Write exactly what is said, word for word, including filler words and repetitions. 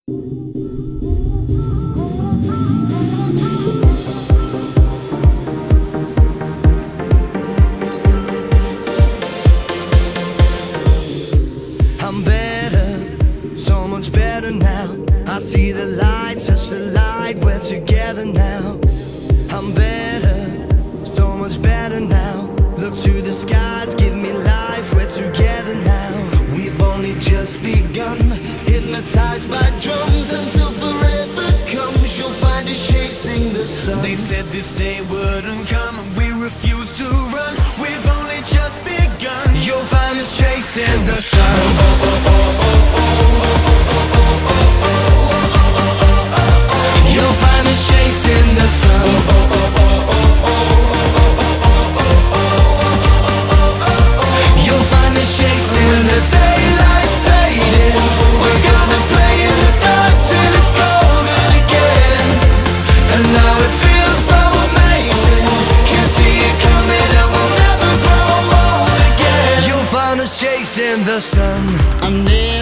I'm better, so much better now. I see the light, touch the light, we're together now. I'm better, so much better now. Look to the skies, give me life, we're together now. We've only just begun, hypnotized by drums. Until forever comes, you'll find us chasing the sun. They said this day wouldn't come, and we refused to run. We've only just begun. You'll find us chasing the sun. You'll find us chasing the sun. You'll find us chasing the sun. Daylight's fading, we're gonna play in the dark till it's golden again. And now it feels so amazing, can see it coming and we'll never grow old again. You'll find us chasing the sun. I'm near